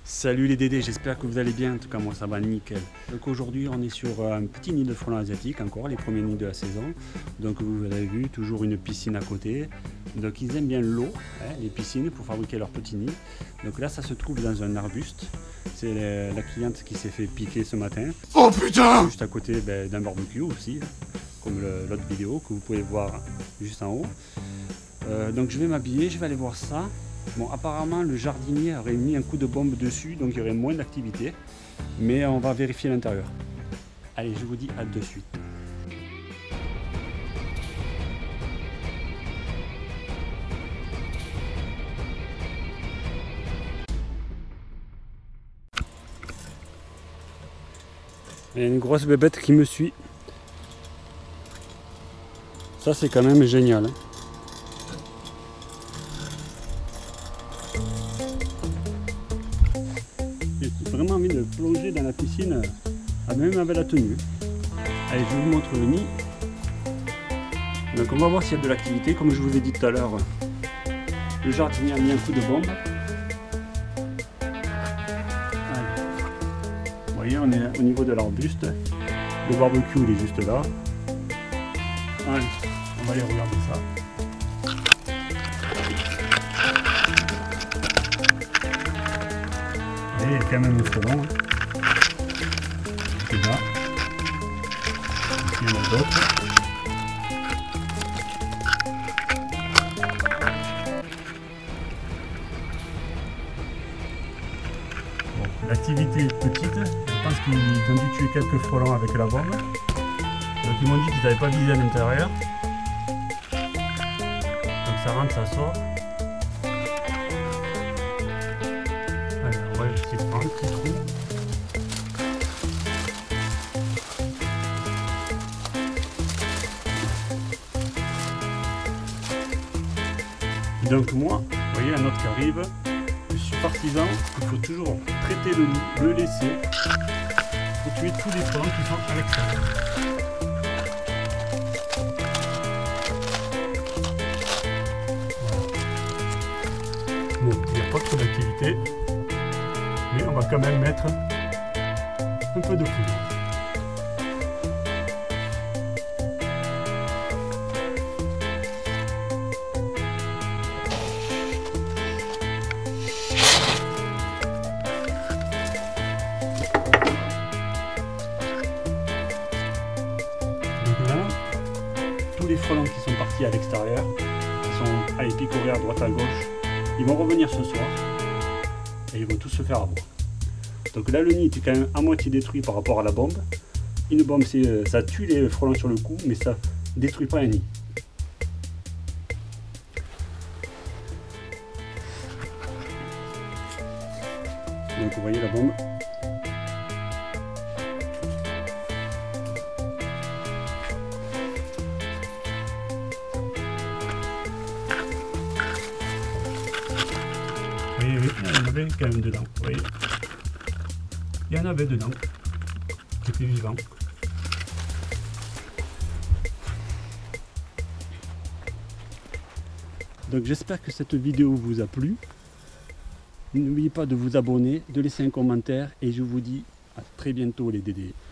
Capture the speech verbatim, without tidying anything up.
Salut les Dédés, j'espère que vous allez bien, en tout cas moi ça va nickel. Donc aujourd'hui on est sur un petit nid de frelons asiatiques, encore les premiers nids de la saison. Donc vous avez vu, toujours une piscine à côté. Donc ils aiment bien l'eau, hein, les piscines, pour fabriquer leur petit nid. Donc là ça se trouve dans un arbuste. C'est la, la cliente qui s'est fait piquer ce matin. Oh putain! Juste à côté ben, d'un barbecue aussi, comme l'autre vidéo que vous pouvez voir juste en haut. Euh, donc je vais m'habiller, je vais aller voir ça. Bon, apparemment le jardinier aurait mis un coup de bombe dessus, donc il y aurait moins d'activité. Mais on va vérifier l'intérieur. Allez, je vous dis à de suite. Il y a une grosse bébête qui me suit. Ça c'est quand même génial, hein. J'ai vraiment envie de plonger dans la piscine, même avec la tenue. Allez, je vous montre le nid. Donc on va voir s'il y a de l'activité. Comme je vous ai dit tout à l'heure, le jardinier a mis un coup de bombe. Allez. Vous voyez, on est au niveau de l'arbuste. Le barbecue il est juste là. Allez, on va aller regarder ça. Il y a quand même le frelon. C'est là. Ici il y en a d'autres. Bon, l'activité est petite. Je pense qu'ils ont dû tuer quelques frelons avec la bombe. Donc ils m'ont dit qu'ils n'avaient pas visé à l'intérieur. Donc ça rentre, ça sort. Ouais, c'est un petit trou. Donc moi, vous voyez la note qui arrive, je suis partisan, il faut toujours traiter le nid, le laisser, pour tuer tous les frelons qui sont à l'extérieur. Bon, il n'y a pas trop d'activité. Mais on va quand même mettre un peu de poudre. Donc là, tous les frelons qui sont partis à l'extérieur, qui sont allés picorer à droite à gauche, ils vont revenir ce soir. Et ils vont tous se faire avoir. Donc là le nid était quand même à moitié détruit par rapport à la bombe. Une bombe ça tue les frelons sur le coup, mais ça détruit pas un nid. Donc vous voyez la bombe. Oui, oui, il y en avait quand même dedans, vous voyez. Il y en avait dedans, qui étaient vivants. Donc j'espère que cette vidéo vous a plu. N'oubliez pas de vous abonner, de laisser un commentaire et je vous dis à très bientôt les Dédés.